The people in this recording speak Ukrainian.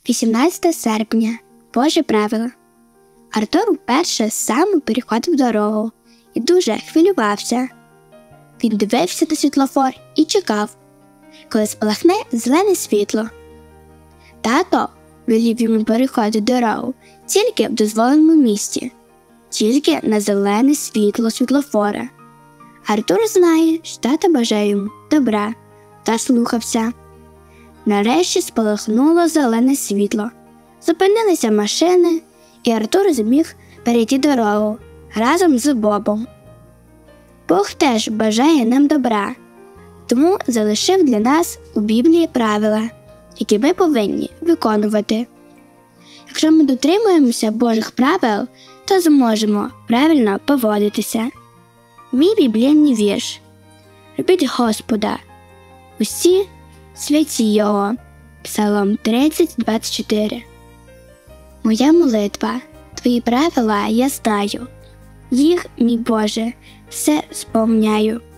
18 серпня. Боже правило. Артур вперше сам переходив дорогу і дуже хвилювався. Він дивився на світлофор і чекав, коли спалахне зелене світло. Тато велів йому переходити дорогу тільки в дозволеному місці, тільки на зелене світло світлофора. Артур знає, що тато бажає йому добра, та слухався. Нарешті спалахнуло зелене світло. Зупинилися машини, і Артур зміг перейти дорогу разом з Бобом. Бог теж бажає нам добра, тому залишив для нас у Біблії правила, які ми повинні виконувати. Якщо ми дотримуємося Божих правил, то зможемо правильно поводитися. Мій біблійний вірш. Любіть Господа, усі святі Його. Псалом 30:24. Моя молитва, Твої правила я знаю, їх, мій Боже, все сповняю.